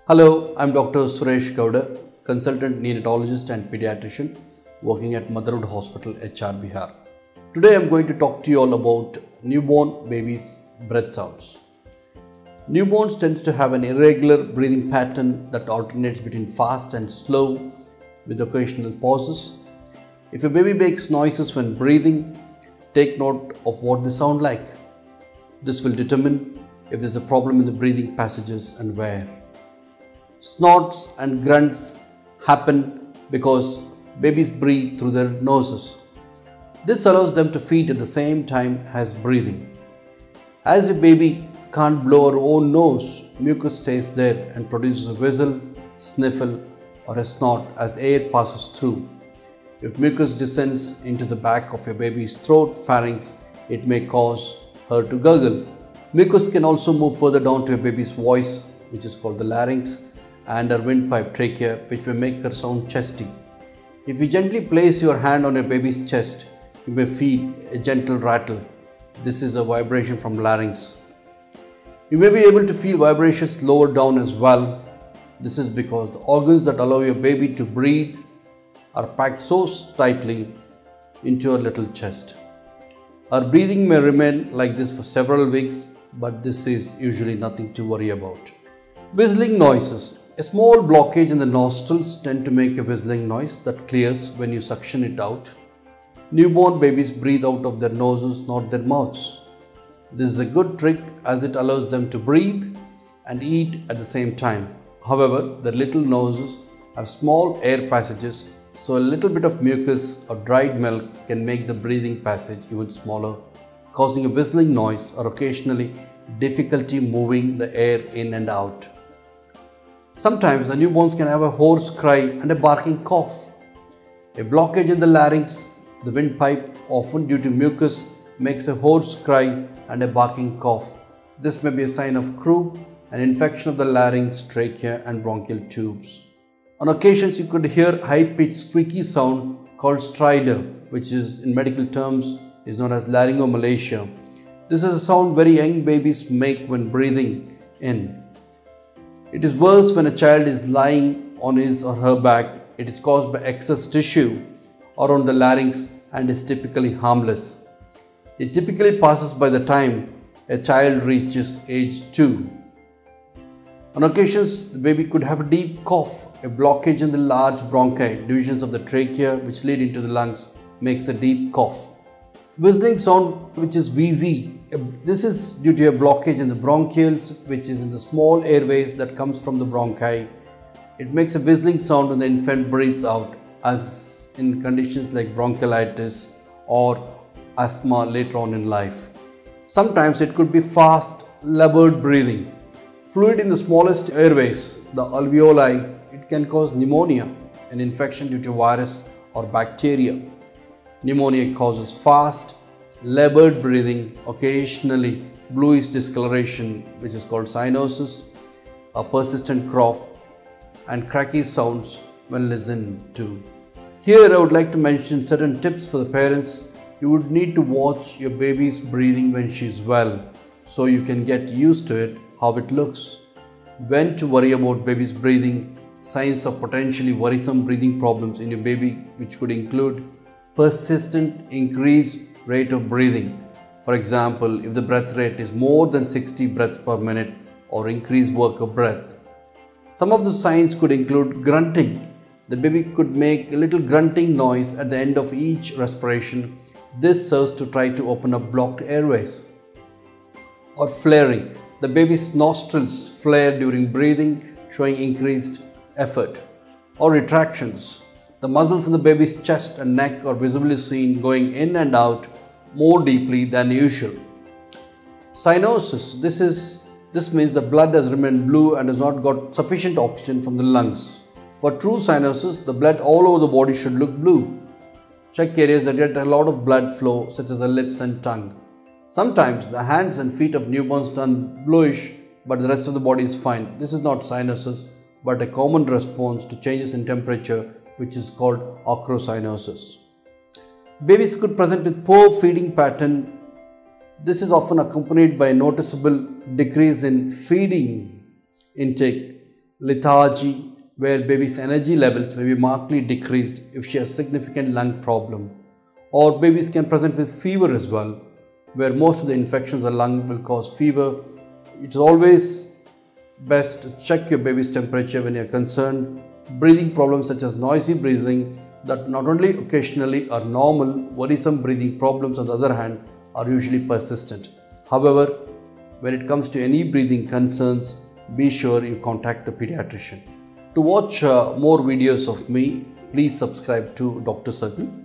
Hello, I'm Dr. Suresh Gowda, consultant neonatologist and pediatrician working at Motherhood Hospital, HR, Bihar. Today I'm going to talk to you all about newborn babies' breath sounds. Newborns tend to have an irregular breathing pattern that alternates between fast and slow with occasional pauses. If a baby makes noises when breathing, take note of what they sound like. This will determine if there's a problem in the breathing passages and where. Snots and grunts happen because babies breathe through their noses. This allows them to feed at the same time as breathing. As a baby can't blow her own nose, mucus stays there and produces a whistle, sniffle, or a snot as air passes through. If mucus descends into the back of your baby's throat, pharynx, it may cause her to gurgle. Mucus can also move further down to a baby's voice, which is called the larynx, and her windpipe trachea, which may make her sound chesty. If you gently place your hand on your baby's chest, you may feel a gentle rattle. This is a vibration from larynx. You may be able to feel vibrations lower down as well. This is because the organs that allow your baby to breathe are packed so tightly into her little chest. Her breathing may remain like this for several weeks, but this is usually nothing to worry about. Whistling noises. A small blockage in the nostrils tend to make a whistling noise that clears when you suction it out. Newborn babies breathe out of their noses, not their mouths. This is a good trick as it allows them to breathe and eat at the same time. However, their little noses have small air passages, so a little bit of mucus or dried milk can make the breathing passage even smaller, causing a whistling noise or occasionally difficulty moving the air in and out. Sometimes the newborns can have a hoarse cry and a barking cough. A blockage in the larynx, the windpipe, often due to mucus, makes a hoarse cry and a barking cough. This may be a sign of croup, an infection of the larynx, trachea, and bronchial tubes. On occasions, you could hear high-pitched squeaky sound called stridor, which is in medical terms is known as laryngomalacia. This is a sound very young babies make when breathing in. It is worse when a child is lying on his or her back. It is caused by excess tissue around the larynx and is typically harmless. It typically passes by the time a child reaches age 2. On occasions, the baby could have a deep cough. A blockage in the large bronchi, divisions of the trachea which lead into the lungs, makes a deep cough. Whistling sound, which is wheezy. This is due to a blockage in the bronchials, which is in the small airways that comes from the bronchi. It makes a whistling sound when the infant breathes out, as in conditions like bronchiolitis or asthma later on in life. Sometimes it could be fast, labored breathing. Fluid in the smallest airways, the alveoli, it can cause pneumonia, an infection due to virus or bacteria. Pneumonia causes fast, labored breathing, occasionally bluish discoloration, which is called cyanosis, a persistent cough, and cracky sounds when listened to. Here I would like to mention certain tips for the parents. You would need to watch your baby's breathing when she is well, so you can get used to it, how it looks. When to worry about baby's breathing, signs of potentially worrisome breathing problems in your baby, which could include persistent increased rate of breathing. For example, if the breath rate is more than 60 breaths per minute or increased work of breath. Some of the signs could include grunting. The baby could make a little grunting noise at the end of each respiration. This serves to try to open up blocked airways. Or flaring. The baby's nostrils flare during breathing, showing increased effort. Or retractions. The muscles in the baby's chest and neck are visibly seen going in and out more deeply than usual. Cyanosis. This means the blood has remained blue and has not got sufficient oxygen from the lungs. For true cyanosis, the blood all over the body should look blue. Check areas that get a lot of blood flow, such as the lips and tongue. Sometimes the hands and feet of newborns turn bluish, but the rest of the body is fine. This is not cyanosis, but a common response to changes in temperature, which is called acrocyanosis. Babies could present with poor feeding pattern. This is often accompanied by a noticeable decrease in feeding intake lethargy, where baby's energy levels may be markedly decreased if she has significant lung problem. Or babies can present with fever as well, where most of the infections of the lung will cause fever. It's always best to check your baby's temperature when you're concerned. Breathing problems such as noisy breathing that not only occasionally are normal, worrisome breathing problems on the other hand are usually persistent. However, when it comes to any breathing concerns, be sure you contact the pediatrician. To watch more videos of me, please subscribe to Dr. Circle.